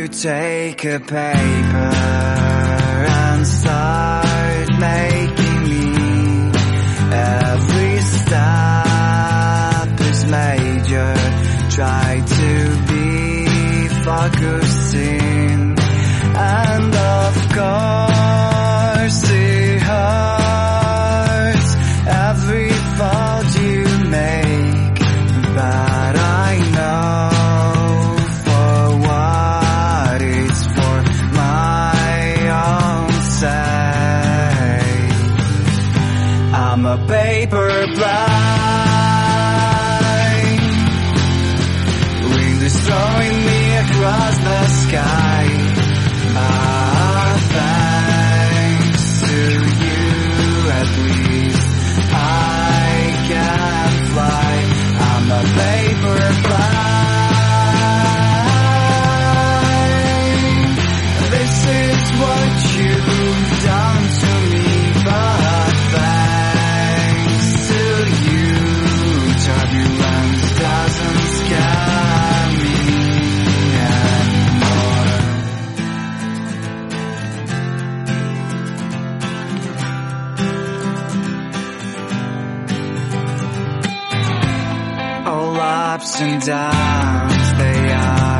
take a paper and start making me. Every step is major. Try to be focusing, and of course it hurts every fault you make, but I know for what it's for my own sake. I'm a paper plane, wind is throwing me across the sky. Thanks to you, at least I can fly. I'm a paper plane. This is what you've done to me, but thanks to you, turbulence doesn't scare me anymore. All ups and downs, they are